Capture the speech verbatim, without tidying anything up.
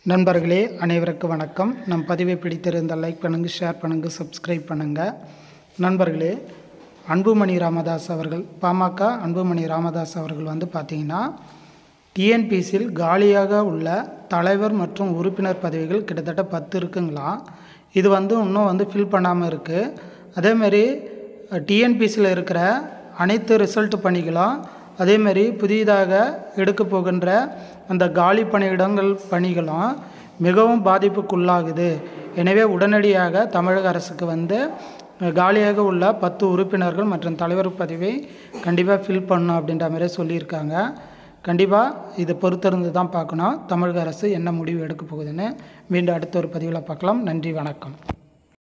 நண்பர்களே அனைவருக்கும் வணக்கம். நம் பதிவை பிடித்திருந்தால் லைக் பண்ணுங்கள், ஷேர் பண்ணுங்கள், சப்ஸ்கிரைப் பண்ணுங்கள். நண்பர்களே, அன்புமணி ராமதாஸ் அவர்கள் பாமக அன்புமணி ராமதாஸ் அவர்கள் வந்து பார்த்திங்கன்னா டிஎன்பிஎஸ்சியில் காலியாக உள்ள தலைவர் மற்றும் உறுப்பினர் பதவிகள் கிட்டத்தட்ட பத்து இருக்குங்களாம். இது வந்து இன்னும் வந்து ஃபில் பண்ணாமல் இருக்குது. அதேமாரி டிஎன்பிஎஸ்சியில் இருக்கிற அனைத்து ரிசல்ட் பணிகளும் அதேமாரி புதிதாக எடுக்க போகின்ற அந்த காலி பணியிடங்கள் பணிகளும் மிகவும் பாதிப்புக்குள்ளாகுது. எனவே உடனடியாக தமிழக அரசுக்கு வந்து காலியாக உள்ள பத்து உறுப்பினர்கள் மற்றும் தலைவர் பதவியை கண்டிப்பாக ஃபில் பண்ணணும் அப்படின்ற மாதிரி சொல்லியிருக்காங்க. கண்டிப்பாக இதை பொறுத்திருந்து தான் பார்க்கணும் தமிழக அரசு என்ன முடிவு எடுக்க போகுதுன்னு. மீண்டும் அடுத்த ஒரு பதிவில் பார்க்கலாம். நன்றி, வணக்கம்.